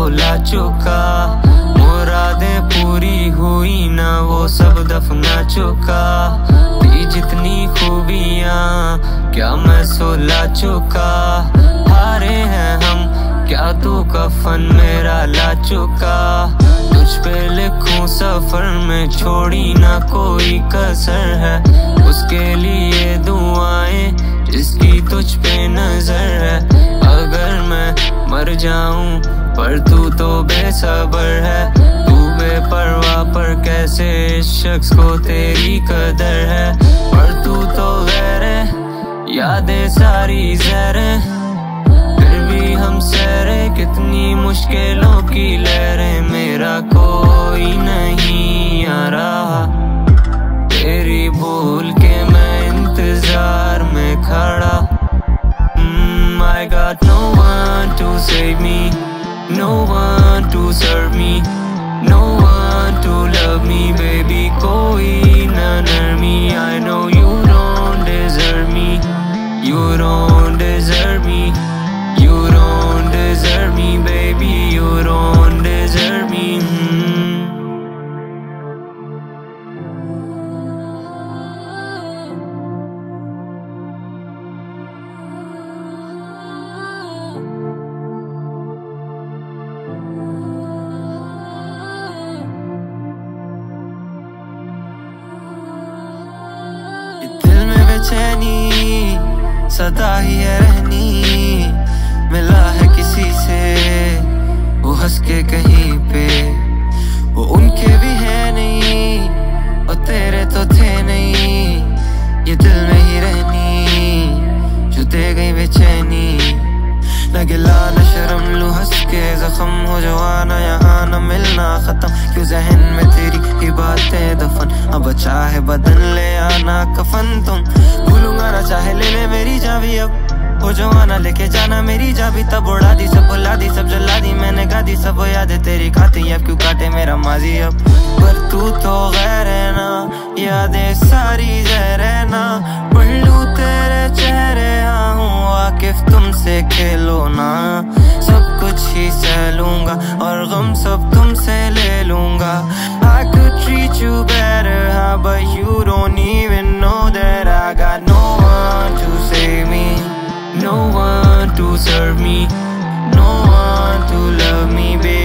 ला चुका। मुरादें पूरी हुई ना वो सब दफना चुका। थी जितनी खूबियाँ क्या मैं सुला चुका। हारे हैं हम क्या तू कफन मेरा ला चुका। तुझ पे लिखूं सफर में छोड़ी ना कोई कसर है। उसके लिए दुआएं जिसकी तुझ पे नजर है। अगर मैं मर जाऊं पर तू तो बेसब्र है। तू बेपरवाह पर कैसे इस शख्स को तेरी कदर है। पर तू तो गैर है, यादें सारी जहर है। फिर भी हम सहरे कितनी मुश्किलों की लहरें। मेरा कोई नहीं आ रहा तेरी भूल के मैं इंतजार में खड़ा। I got no one to save me, no one to serve me, no one to love me, baby कोई ना नरमी। I know you don't deserve me, you don't deserve me, you don't deserve me, baby you don't deserve me। बेचैनी सदा ही है रहनी। मिला है किसी से वो हंस के कहीं पे। वो उनके भी है नहीं और तेरे तो थे नहीं। ये दिल में ही रहनी जो दे गई बेचैनी। न गिला न शर्म लू हंस के जख्म हो जो आना यहाँ न मिलना खत्म। क्यों जहन में तेरी ही बातें दफन। अब चाहे बदन ले आना कफन तुम। भूलूंगा ना चाहे ले ले मेरी जाबी अब। वो जो आना लेके जाना मेरी जाबी तब उड़ा दी सब भुला दी सब जला दी मैंने गा दी सब यादें तेरी खाती। अब क्यों काटे मेरा माजी अब। पर तू तो गैर है ना यादें सारी जहर है ना। पढ़ लूं तेरे चेहरे हाँ हूँ वाकिफ तुमसे खेलो ना। सब कुछ ही सह लूंगा और गम सब तुमसे ले लूंगा। I could treat you better huh, but you don't even know that I got no one to save me, no one to serve me, no one to love me, baby